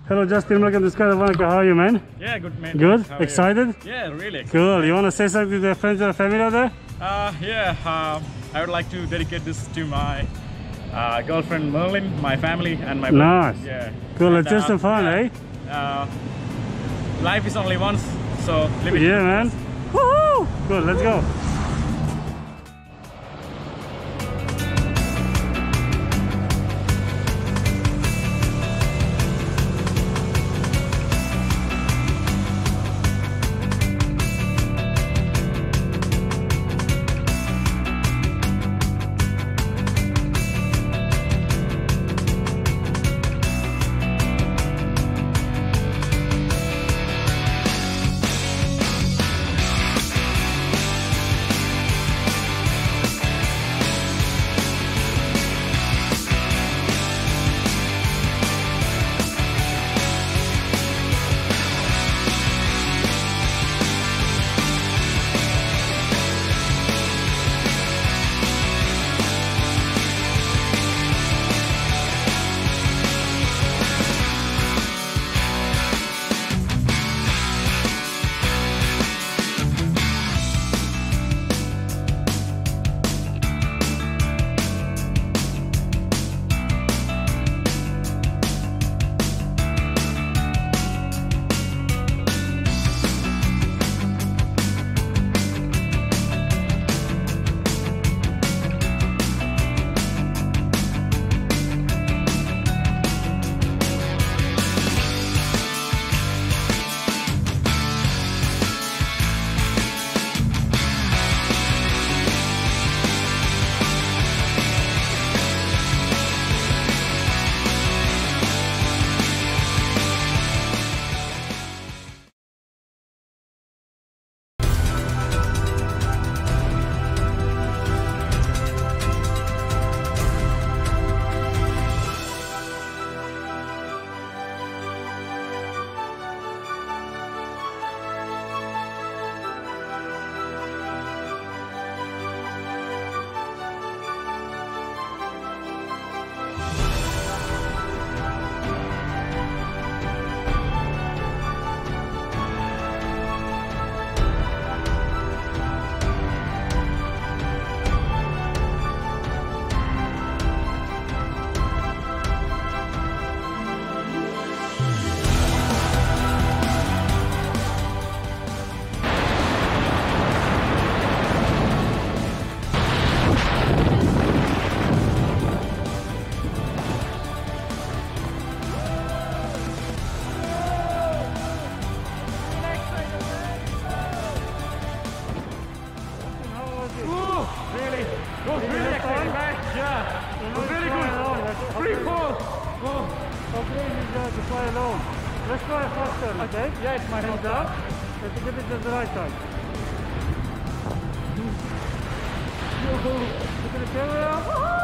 Hello Justin, welcome to Skydive Wanaka. How are you, man? Yeah, good man. Good? How are Excited? you? Yeah, really excited. Cool. You want to say something to the friends and family out there? I would like to dedicate this to my girlfriend Merlin, my family, and my brother. Nice. Yeah. Cool. And, It's just some fun, eh? Life is only once, so live it. Yeah, man. Woohoo! Cool. Let's go. To fly alone. Let's try a faster, okay? Yeah, it's my hands up. Let's get it to the right side. Look at the camera.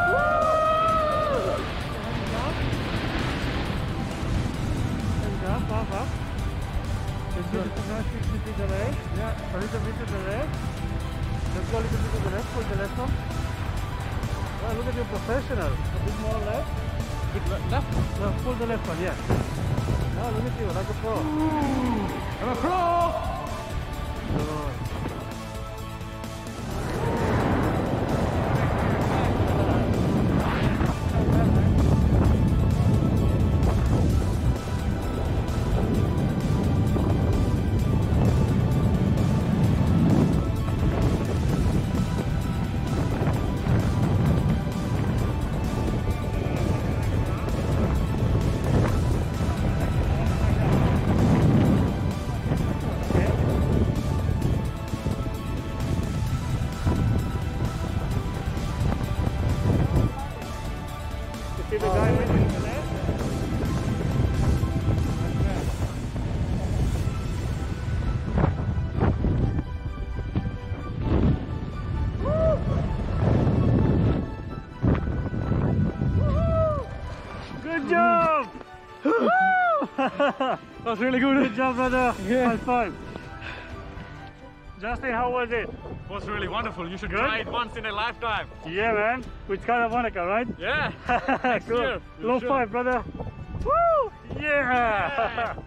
Hands up, up. Let's get it to the left. Yeah, a little bit to the left. Let's go a little bit to the left, pull the left one. Wow, look at you, professional. A bit more left. Left? No, pull the left one, yeah. Now look at you, like a pro. I'm a pro! Good. See the guy with you to the left? Good job! That was really good. Good job, brother. Yeah. High five. Justin, how was it? It was really wonderful. You should try it once in a lifetime. Yeah, man. With Skydive Wanaka, right? Yeah. Cool. year. Low Sure. five, brother. Woo! Yeah!